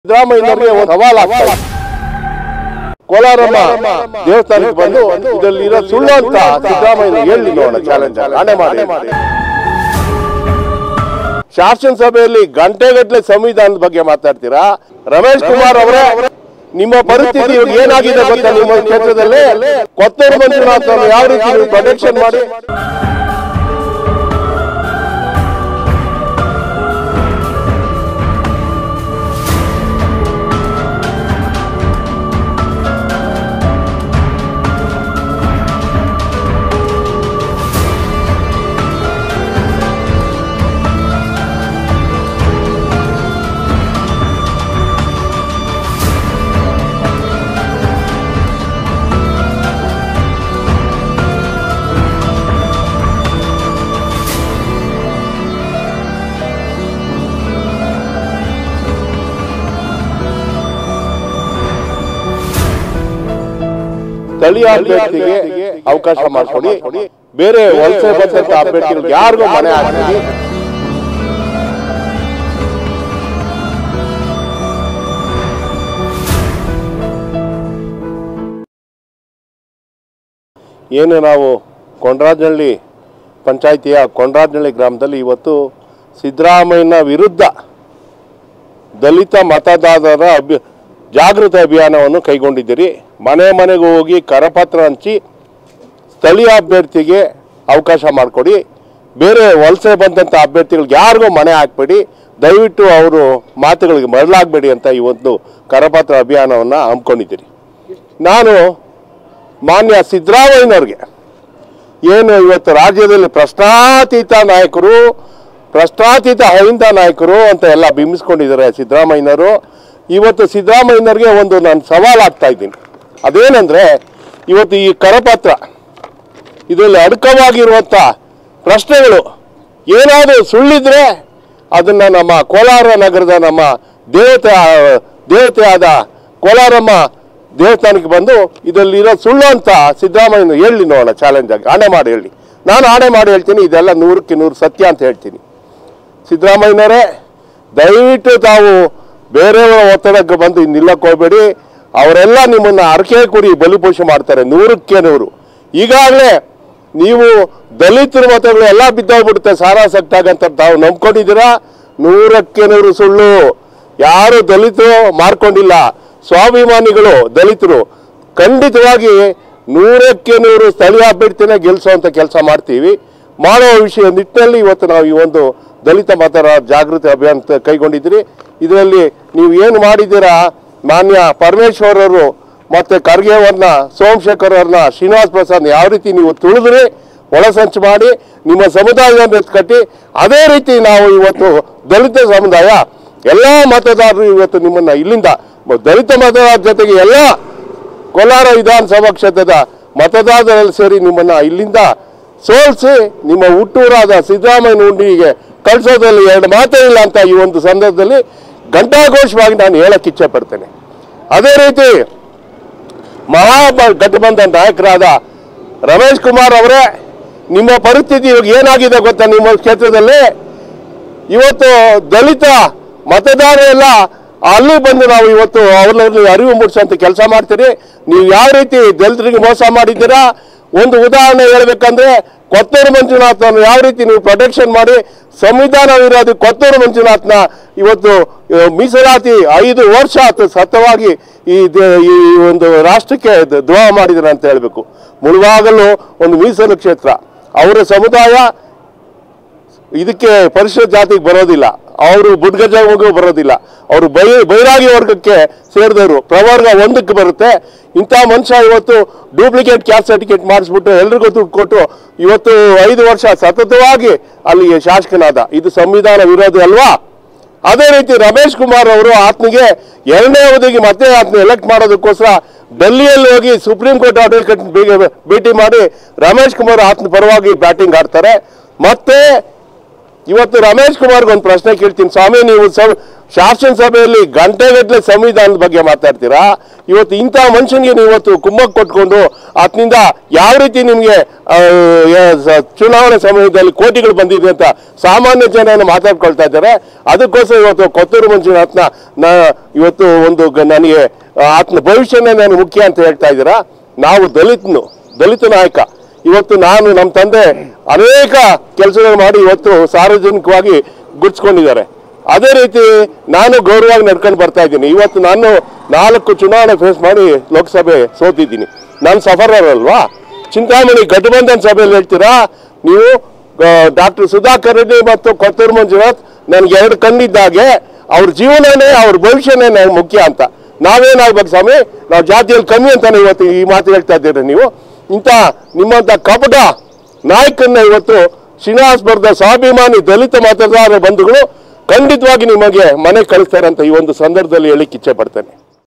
ಸಿದ್ದರಾಮಯ್ಯನವರಿಗೆ ಒಂದು ಸವಾಲು ಆಗ್ತಾ ಇದೆ. ಕೋಲಾರಮ್ಮ ದೇವಸ್ಥಾನಕ್ಕೆ ಬಂದು ಇದರಲ್ಲಿ ಇರೋ ಸುಳ್ಳು ಅಂತ ಸಿದ್ದರಾಮಯ್ಯ ಹೇಳಿ ನೋಡೋಣ, ಚಾಲೆಂಜ್ ಆಣೆ ಮಾಡಿ. ಶಾಸನ ಸಭೆಯಲ್ಲಿ ಗಂಟೆಗಟ್ಟಲೆ ಸಂವಿಧಾನದ ಬಗ್ಗೆ ಮಾತಾಡ್ತೀರಾ. ರಮೇಶ್ ಕುಮಾರ್ ಅವರೇ, ನಿಮ್ಮ ಪರಿಸ್ಥಿತಿ ಏನಾಗಿದೆ ಗೊತ್ತಾ? ನಿಮ್ಮ ಕ್ಷೇತ್ರದಲ್ಲಿ ಕೊತ್ತೂರು ಮಂಜುನಾಥ್ ಅವರು ಯಾವ ರೀತಿ ಪ್ರೊಟೆಕ್ಷನ್ ಮಾಡಿ ಸ್ಥಳೀಯ ಅಭ್ಯರ್ಥಿಗೆ ಅವಕಾಶ ಮಾಡಿಕೊಡಿ, ಬೇರೆ ವಲಸೆ ಬಂದಂತ ಅಭ್ಯರ್ಥಿಗಳಿಗೆ ಯಾರಿಗೂ ಮನೆ ಹಾಕಿ. ಏನು ನಾವು ಕೊಂಡರಾಜನಹಳ್ಳಿ ಪಂಚಾಯಿತಿಯ ಕೊಂಡರಾಜನಹಳ್ಳಿ ಗ್ರಾಮದಲ್ಲಿ ಇವತ್ತು ಸಿದ್ದರಾಮಯ್ಯನ ವಿರುದ್ಧ ದಲಿತ ಮತದಾರರ ಜಾಗೃತಿ ಅಭಿಯಾನವನ್ನು ಕೈಗೊಂಡಿದ್ದೀರಿ. ಮನೆ ಮನೆಗೂ ಹೋಗಿ ಕರಪತ್ರ ಹಂಚಿ ಸ್ಥಳೀಯ ಅಭ್ಯರ್ಥಿಗೆ ಅವಕಾಶ ಮಾಡಿಕೊಡಿ, ಬೇರೆ ವಲಸೆ ಬಂದಂಥ ಅಭ್ಯರ್ಥಿಗಳಿಗೆ ಯಾರಿಗೂ ಮನೆ ಹಾಕಬೇಡಿ, ದಯವಿಟ್ಟು ಅವರು ಮಾತುಗಳಿಗೆ ಮರಳಾಗಬೇಡಿ ಅಂತ ಈ ಒಂದು ಕರಪತ್ರ ಅಭಿಯಾನವನ್ನು ಹಮ್ಮಿಕೊಂಡಿದ್ದೀರಿ. ನಾನು ಮಾನ್ಯ ಸಿದ್ದರಾಮಯ್ಯನವ್ರಿಗೆ ಏನು ಇವತ್ತು ರಾಜ್ಯದಲ್ಲಿ ಪ್ರಶ್ನಾತೀತ ನಾಯಕರು, ಪ್ರಶ್ನಾತೀತ ಅಹಿಂದ ನಾಯಕರು ಅಂತ ಎಲ್ಲ ಬಿಂಬಿಸ್ಕೊಂಡಿದ್ದಾರೆ ಸಿದ್ದರಾಮಯ್ಯನವರು. ಇವತ್ತು ಸಿದ್ದರಾಮಯ್ಯನವ್ರಿಗೆ ಒಂದು ನಾನು ಸವಾಲು ಆಗ್ತಾ ಇದ್ದೀನಿ. ಅದೇನೆಂದರೆ, ಇವತ್ತು ಈ ಕರಪತ್ರ ಇದರಲ್ಲಿ ಅಡಕವಾಗಿರುವಂಥ ಪ್ರಶ್ನೆಗಳು ಏನಾದರೂ ಸುಳ್ಳಿದ್ರೆ ಅದನ್ನು ನಮ್ಮ ಕೋಲಾರ ನಗರದ ನಮ್ಮ ದೇವತೆಯಾದ ಕೋಲಾರಮ್ಮ ದೇವಸ್ಥಾನಕ್ಕೆ ಬಂದು ಇದರಲ್ಲಿರೋ ಸುಳ್ಳು ಅಂತ ಸಿದ್ದರಾಮಯ್ಯನ ಹೇಳಿ ನೋಡೋಣ, ಚಾಲೆಂಜ್ ಆಗಿ ಆಣೆ ಮಾಡಿ ಹೇಳಿ. ನಾನು ಆಣೆ ಮಾಡಿ ಹೇಳ್ತೀನಿ, ಇದೆಲ್ಲ 100ಕ್ಕೆ 100 ಸತ್ಯ ಅಂತ ಹೇಳ್ತೀನಿ. ಸಿದ್ದರಾಮಯ್ಯನವರೇ, ದಯವಿಟ್ಟು ತಾವು ಬೇರೆಯವರ ಒತ್ತಡಕ್ಕೆ ಬಂದು ನಿಲ್ಲಕ್ಕೆ ಹೋಗಬೇಡಿ. ಅವರೆಲ್ಲ ನಿಮ್ಮನ್ನು ಅರಕೆ ಕೂಡಿ ಬಲಿಪೋಷಣೆ ಮಾಡ್ತಾರೆ 100ಕ್ಕೆ 100. ಈಗಾಗಲೇ ನೀವು ದಲಿತರ ಮತಗಳು ಎಲ್ಲ ಬಿದ್ದೋಗ್ಬಿಡುತ್ತೆ ಸಾರಾಸಕ್ತಾಗಂತ ತಾವು ನಂಬ್ಕೊಂಡಿದ್ದೀರಾ. 100ಕ್ಕೆ 100 ಸುಳ್ಳು. ಯಾರು ದಲಿತರು ಮಾರ್ಕೊಂಡಿಲ್ಲ, ಸ್ವಾಭಿಮಾನಿಗಳು ದಲಿತರು ಖಂಡಿತವಾಗಿ 100ಕ್ಕೆ 100 ಸ್ಥಳೀಯ ಅಭ್ಯರ್ಥಿನೇ ಗೆಲ್ಲಿಸುವಂಥ ಕೆಲಸ ಮಾಡ್ತೀವಿ. ಮಾಡುವ ವಿಷಯ ನಿಟ್ಟಿನಲ್ಲಿ ಇವತ್ತು ನಾವು ಈ ಒಂದು ದಲಿತ ಮತದಾರರ ಜಾಗೃತಿ ಅಭಿಯಾನ ಕೈಗೊಂಡಿದ್ದೀರಿ. ಇದರಲ್ಲಿ ನೀವು ಏನು ಮಾಡಿದ್ದೀರಾ, ಮಾನ್ಯ ಪರಮೇಶ್ವರ್ ಅವರು ಮತ್ತು ಖರ್ಗೆ ಅವ್ರನ್ನ, ಸೋಮಶೇಖರ್ ಅವ್ರನ್ನ, ಶ್ರೀನಿವಾಸ್ ಪ್ರಸಾದ್ ಯಾವ ರೀತಿ ನೀವು ತುಳಿದ್ರಿ, ಒಳಸಂಚು ಮಾಡಿ ನಿಮ್ಮ ಸಮುದಾಯವನ್ನು ಎತ್ಕಟ್ಟಿ, ಅದೇ ರೀತಿ ನಾವು ಇವತ್ತು ದಲಿತ ಸಮುದಾಯ ಎಲ್ಲ ಮತದಾರರು ಇವತ್ತು ನಿಮ್ಮನ್ನು ಇಲ್ಲಿಂದ ದಲಿತ ಮತದಾರರ ಜೊತೆಗೆ ಎಲ್ಲ ಕೋಲಾರ ವಿಧಾನಸಭಾ ಕ್ಷೇತ್ರದ ಮತದಾರರಲ್ಲಿ ಸೇರಿ ನಿಮ್ಮನ್ನು ಇಲ್ಲಿಂದ ಸೋಲಿಸಿ ನಿಮ್ಮ ಹುಟ್ಟೂರಾದ ಸಿದ್ದರಾಮಯ್ಯನ ಹುಂಡಿಗೆ ಕಳಿಸೋದ್ರಲ್ಲಿ ಎರಡು ಮಾತೇ ಇಲ್ಲ ಅಂತ ಈ ಒಂದು ಸಂದರ್ಭದಲ್ಲಿ ಘಂಟಾಘೋಷವಾಗಿ ನಾನು ಹೇಳಕ್ಕೆ ಇಚ್ಛೆ ಪಡ್ತೇನೆ. ಅದೇ ರೀತಿ ಮಹಾಗಠಬಂಧನ ನಾಯಕರಾದ ರಮೇಶ್ ಕುಮಾರ್ ಅವರೇ, ನಿಮ್ಮ ಪರಿಸ್ಥಿತಿ ಇವಾಗ ಏನಾಗಿದೆ ಗೊತ್ತಾ? ನಿಮ್ಮ ಕ್ಷೇತ್ರದಲ್ಲಿ ಇವತ್ತು ದಲಿತ ಮತದಾರರೆಲ್ಲ ಅಲ್ಲಿ ಬಂದು ನಾವು ಇವತ್ತು ಅವ್ರಲ್ಲಿ ಅರಿವು ಮೂಡಿಸೋಂಥ ಕೆಲಸ ಮಾಡ್ತೀರಿ. ನೀವು ಯಾವ ರೀತಿ ದಲಿತರಿಗೆ ಮೋಸ ಮಾಡಿದ್ದೀರಾ, ಒಂದು ಉದಾಹರಣೆ ಹೇಳ್ಬೇಕಂದ್ರೆ ಕೊತ್ತೂರು ಮಂಜುನಾಥ್ನ ಯಾವ ರೀತಿ ನೀವು ಪ್ರೊಟೆಕ್ಷನ್ ಮಾಡಿ ಸಂವಿಧಾನ ವಿರೋಧಿ ಕೊತ್ತೂರು ಮಂಜುನಾಥ್ನ ಇವತ್ತು ಮೀಸಲಾತಿ 5 ವರ್ಷ ಸತತವಾಗಿ ಈ ಒಂದು ರಾಷ್ಟ್ರಕ್ಕೆ ದ್ರೋಹ ಮಾಡಿದ್ರು ಅಂತ ಹೇಳಬೇಕು. ಮುಳುವಾಗಲು ಒಂದು ಮೀಸಲು ಕ್ಷೇತ್ರ, ಅವರ ಸಮುದಾಯ ಇದಕ್ಕೆ ಪರಿಶಿಷ್ಟ ಜಾತಿಗೆ ಬರೋದಿಲ್ಲ, ಅವರು ಬುಡ್ಗಜಗೂ ಬರೋದಿಲ್ಲ, ಅವರು ಬೈರಾಗಿ ವರ್ಗಕ್ಕೆ ಸೇರಿದವರು ಪ್ರವರ್ಗ 1ಕ್ಕೆ ಬರುತ್ತೆ. ಇಂಥ ಮನುಷ್ಯ ಇವತ್ತು ಡೂಪ್ಲಿಕೇಟ್ ಕ್ಯಾಸ್ಟ್ ಸರ್ಟಿಫಿಕೇಟ್ ಮಾಡಿಸ್ಬಿಟ್ಟು ಎಲ್ರಿಗೂ ದುಡ್ಡು ಕೊಟ್ಟು ಇವತ್ತು 5 ವರ್ಷ ಸತತವಾಗಿ ಅಲ್ಲಿ ಶಾಸಕನಾದ. ಇದು ಸಂವಿಧಾನ ವಿರೋಧಿ ಅಲ್ವಾ? ಅದೇ ರೀತಿ ರಮೇಶ್ ಕುಮಾರ್ ಅವರು ಆತನಿಗೆ 2ನೇ ಅವಧಿಗೆ ಮತ್ತೆ ಆತನ ಎಲೆಕ್ಟ್ ಮಾಡೋದಕ್ಕೋಸ್ಕರ ಡೆಲ್ಲಿಯಲ್ಲಿ ಹೋಗಿ ಸುಪ್ರೀಂ ಕೋರ್ಟ್ ಅಡ್ವೊಕೇಟ್ ಭೇಟಿ ಮಾಡಿ ರಮೇಶ್ ಕುಮಾರ್ ಆತನ ಪರವಾಗಿ ಬ್ಯಾಟಿಂಗ್ ಆಡ್ತಾರೆ. ಮತ್ತೆ ಇವತ್ತು ರಮೇಶ್ ಕುಮಾರ್ಗೆ ಒಂದು ಪ್ರಶ್ನೆ ಕೇಳ್ತೀನಿ, ಸ್ವಾಮಿ ನೀವು ಶಾಸನಸಭೆಯಲ್ಲಿ ಗಂಟೆಗಟ್ಟಲೆ ಸಂವಿಧಾನದ ಬಗ್ಗೆ ಮಾತಾಡ್ತೀರಾ. ಇವತ್ತು ಇಂಥ ಮನುಷ್ಯನಿಗೆ ನೀವು ಇವತ್ತು ಕುಮ್ಮಕ್ಕೆ ಕೊಟ್ಕೊಂಡು ಆತನಿಂದ ಯಾವ ರೀತಿ ನಿಮಗೆ ಚುನಾವಣೆ ಸಮಯದಲ್ಲಿ ಕೋಟಿಗಳು ಬಂದಿದೆ ಅಂತ ಸಾಮಾನ್ಯ ಜನನ ಮಾತಾಡ್ಕೊಳ್ತಾ ಇದ್ದಾರೆ. ಅದಕ್ಕೋಸ್ಕರ ಇವತ್ತು ಕೊತ್ತೂರು ಮಂಜುನಾಥ್ನ ಇವತ್ತು ಒಂದು ನನಗೆ ಆತನ ಭವಿಷ್ಯನೇ ನಾನು ಮುಖ್ಯ ಅಂತ ಹೇಳ್ತಾ ಇದ್ದೀರಾ. ನಾವು ದಲಿತ ನಾಯಕ. ಇವತ್ತು ನಾನು ನಮ್ಮ ತಂದೆ ಅನೇಕ ಕೆಲಸಗಳು ಮಾಡಿ ಇವತ್ತು ಸಾರ್ವಜನಿಕವಾಗಿ ಗುರ್ಸ್ಕೊಂಡಿದ್ದಾರೆ. ಅದೇ ರೀತಿ ನಾನು ಗೌರವವಾಗಿ ನಡ್ಕೊಂಡು ಬರ್ತಾ ಇದ್ದೀನಿ. ಇವತ್ತು ನಾನು 4 ಚುನಾವಣೆ ಫೇಸ್ ಮಾಡಿ ಲೋಕಸಭೆ ಸೋತಿದ್ದೀನಿ. ನಾನು ಸಫರರ್ ಅಲ್ವಾ. ಚಿಂತಾಮಣಿ ಗಠಬಂಧನ್ ಸಭೆಯಲ್ಲಿ ಹೇಳ್ತೀರಾ ನೀವು ಡಾಕ್ಟರ್ ಸುಧಾಕರ್ ರೆಡ್ಡಿ ಮತ್ತು ಕೊತ್ತೂರು ಮಂಜುನಾಥ್ ನನಗೆ 2 ಕಣ್ಣಿದ್ದಾಗೆ, ಅವ್ರ ಜೀವನನೇ ಅವ್ರ ಭವಿಷ್ಯನೇ ನನಗೆ ಮುಖ್ಯ ಅಂತ. ನಾವೇನಾಗ್ಬೇಕು ಸ್ವಾಮಿ, ನಾವು ಜಾತಿಯಲ್ಲಿ ಕಮ್ಮಿ ಅಂತಾನೆ ಇವತ್ತು ಈ ಮಾತು ಹೇಳ್ತಾ ಇದ್ದೀರಿ ನೀವು. ಇಂಥ ನಿಮ್ಮಂಥ ಕಪಟ ನಾಯಕನ್ನ ಇವತ್ತು ಶ್ರೀನಿವಾಸಪುರದ ಸ್ವಾಭಿಮಾನಿ ದಲಿತ ಮತದಾರರ ಬಂಧುಗಳು ಖಂಡಿತವಾಗಿ ನಿಮಗೆ ಮನೆ ಕಳಿಸ್ತಾರೆ ಅಂತ ಈ ಒಂದು ಸಂದರ್ಭದಲ್ಲಿ ಹೇಳಿಕ್ಕೆ ಇಚ್ಛೆ ಪಡ್ತೇನೆ.